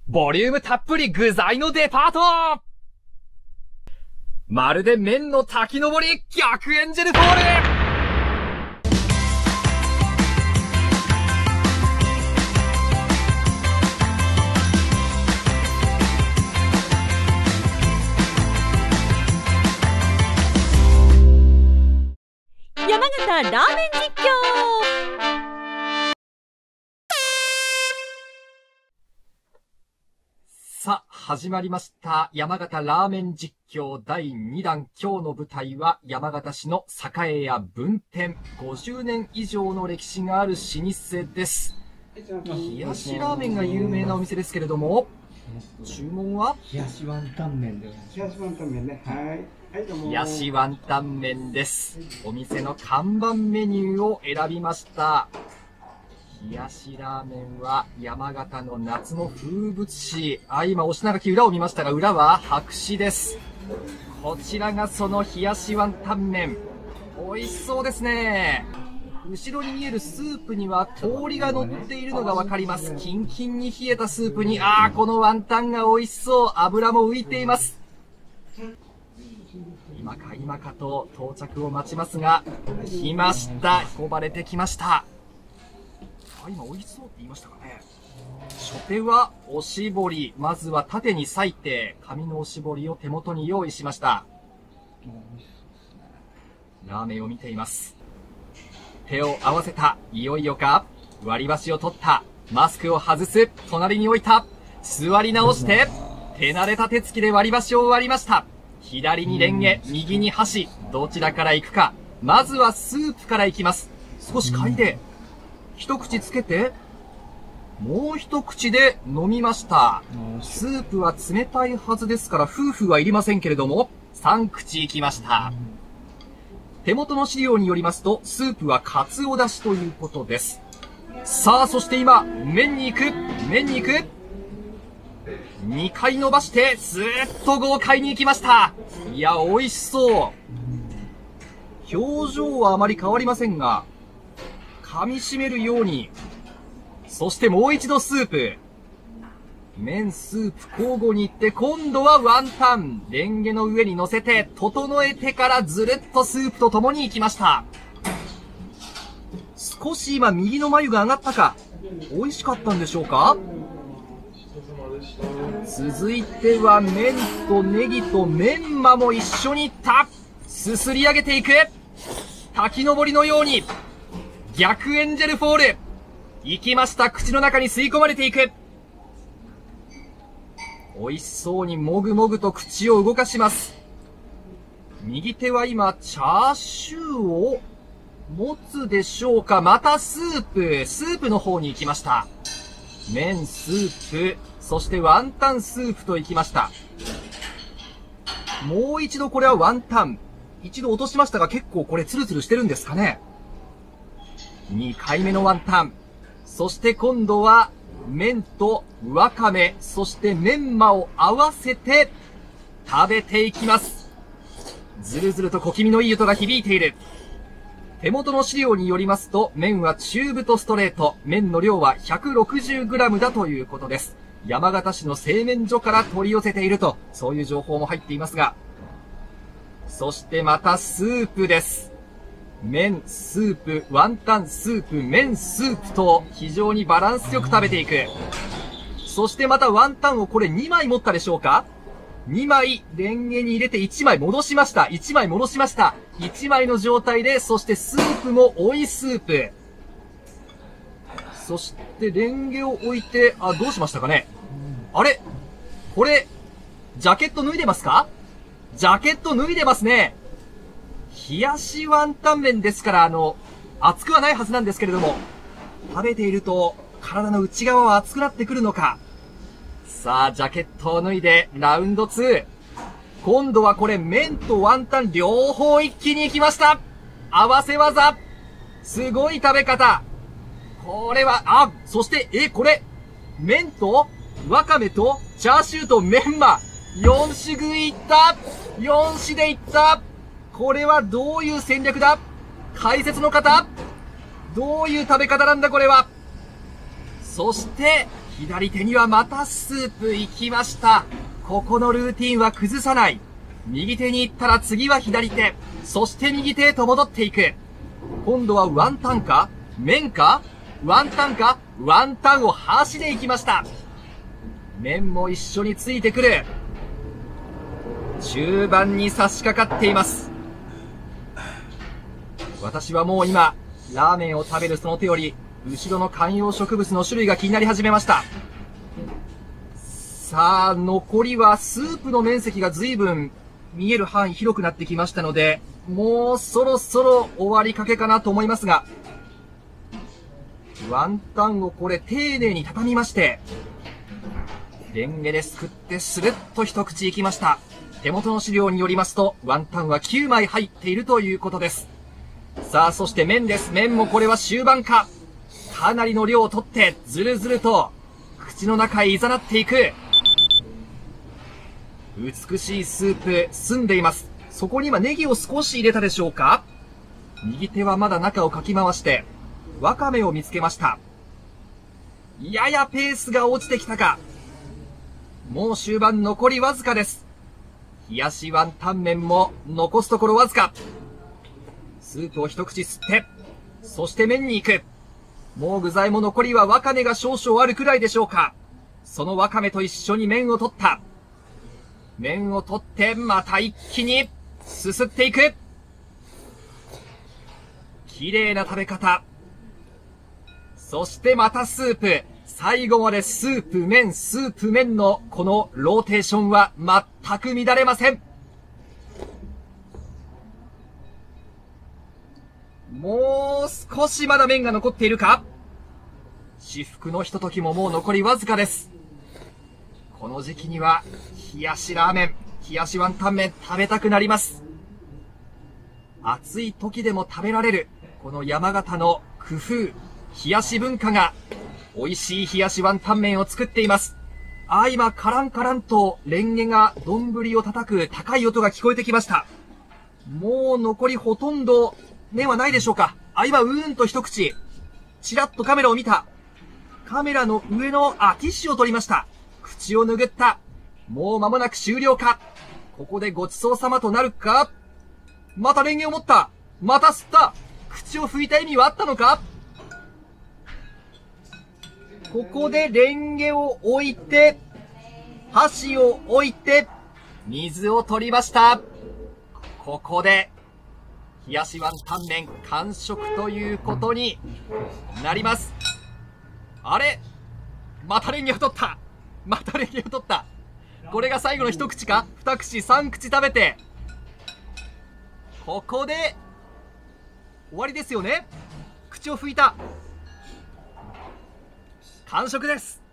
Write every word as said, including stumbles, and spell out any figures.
ボリュームたっぷり具材のデパート。まるで麺の滝登り逆エンジェルフォール。 山形ラーメン実況。 さあ、始まりました。山形ラーメン実況だいにだん。今日の舞台は山形市の栄屋分店。ごじゅうねん以上の歴史がある老舗です。冷やしラーメンが有名なお店ですけれども、注文は冷やしワンタン麺でございます。 冷やしワンタン麺ね。はい。はい、どうも。 冷やしワンタン麺です。お店の看板メニューを選びました。冷やしラーメンは山形の夏の風物詩。あ、今お品書き裏を見ましたが、裏は白紙です。こちらがその冷やしワンタン麺。美味しそうですね。後ろに見えるスープには氷が乗っているのがわかります。キンキンに冷えたスープに、あー、このワンタンが美味しそう。油も浮いています。今か今かと到着を待ちますが、来ました。運ばれてきました。あ、今美味しそうって言いましたかね。初手はおしぼり。まずは縦に裂いて、紙のおしぼりを手元に用意しました。ラーメンを見ています。手を合わせた。いよいよか。割り箸を取った。マスクを外す。隣に置いた。座り直して、手慣れた手つきで割り箸を割りました。左にレンゲ、右に箸。どちらから行くか。まずはスープから行きます。少し嗅いで、一口つけて、もう一口で飲みました。スープは冷たいはずですから、夫婦はいりませんけれども、三口いきました。手元の資料によりますと、スープはカツオだしということです。さあ、そして今、麺に行く、麺に行く。にかい伸ばして、ずーっと豪快に行きました。いや、美味しそう。表情はあまり変わりませんが、噛み締めるように、そしてもう一度スープ。麺、スープ交互に行って、今度はワンタン。レンゲの上に乗せて、整えてからずるっとスープと共に行きました。少し今、右の眉が上がったか。美味しかったんでしょうか。続いては麺とネギとメンマも一緒にいった。すすり上げていく。滝登りのように。逆エンジェルフォール。行きました。口の中に吸い込まれていく。美味しそうにもぐもぐと口を動かします。右手は今、チャーシューを持つでしょうか。またスープ。スープの方に行きました。麺、スープ、そしてワンタンスープと行きました。もう一度これはワンタン。一度落としましたが結構これツルツルしてるんですかね。にかいめのワンタン。そして今度は麺とわかめ、そしてメンマを合わせて食べていきます。ずるずると小気味のいい音が響いている。手元の資料によりますと、麺は中太ストレート。麺の量は ひゃくろくじゅうグラム だということです。山形市の製麺所から取り寄せていると、そういう情報も入っていますが。そしてまたスープです。麺、スープ、ワンタン、スープ、麺、スープと非常にバランスよく食べていく。そしてまたワンタンをこれにまい持ったでしょうか。にまいレンゲに入れていちまい戻しました。いちまい戻しました。いちまいの状態で、そしてスープも追いスープ。そしてレンゲを置いて、あ、どうしましたかね。あれこれ、ジャケット脱いでますか。ジャケット脱いでますね。冷やしワンタン麺ですから、あの、熱くはないはずなんですけれども、食べていると体の内側は熱くなってくるのか。さあ、ジャケットを脱いで、ラウンドツー。今度はこれ、麺とワンタン両方一気に行きました。合わせ技。すごい食べ方。これは、あ、そして、え、これ、麺と、わかめと、チャーシューとメンマ。よん種食いいった。よん種でいった。これはどういう戦略だ。解説の方、どういう食べ方なんだこれは。そして、 左手にはまたスープ行きました。ここのルーティンは崩さない。右手に行ったら次は左手。そして右手へと戻っていく。今度はワンタンか麺かワンタンかワンタンを箸で行きました。麺も一緒についてくる。中盤に差し掛かっています。私はもう今、ラーメンを食べるその手より、後ろの観葉植物の種類が気になり始めました。さあ、残りはスープの面積が随分見える範囲広くなってきましたので、もうそろそろ終わりかけかなと思いますが、ワンタンをこれ丁寧に畳みまして、レンゲですくってスルッと一口いきました。手元の資料によりますと、ワンタンはきゅうまい入っているということです。さあ、そして麺です。麺もこれは終盤か。かなりの量を取って、ずるずると、口の中へ誘っていく。美しいスープ、澄んでいます。そこに今ネギを少し入れたでしょうか。右手はまだ中をかき回して、わかめを見つけました。ややペースが落ちてきたか。もう終盤残りわずかです。冷やしワンタン麺も残すところわずか。スープを一口吸って、そして麺に行く。もう具材も残りはわかめが少々あるくらいでしょうか。そのわかめと一緒に麺を取った。麺を取って、また一気にすすっていく。綺麗な食べ方。そしてまたスープ。最後までスープ、麺、スープ、麺のこのローテーションは全く乱れません。もう少しまだ麺が残っているか。至福のひとときももう残りわずかです。この時期には冷やしラーメン、冷やしワンタン麺食べたくなります。暑い時でも食べられるこの山形の工夫、冷やし文化が美味しい冷やしワンタン麺を作っています。あ、今カランカランとレンゲが丼を叩く高い音が聞こえてきました。もう残りほとんど麺はないでしょうか。あ、今うーんと一口。ちらっとカメラを見た。カメラの上の、あ、ティッシュを取りました。口を拭った。もう間もなく終了か。ここでごちそうさまとなるか。またレンゲを持った。また吸った。口を拭いた意味はあったのか。ここでレンゲを置いて、箸を置いて、水を取りました。ここで、冷やしワンタン麺完食ということになります。あれまたレンゲを取った。またレンゲを取った。これが最後の一口か二口三口食べて、ここで終わりですよね。口を拭いた。完食です。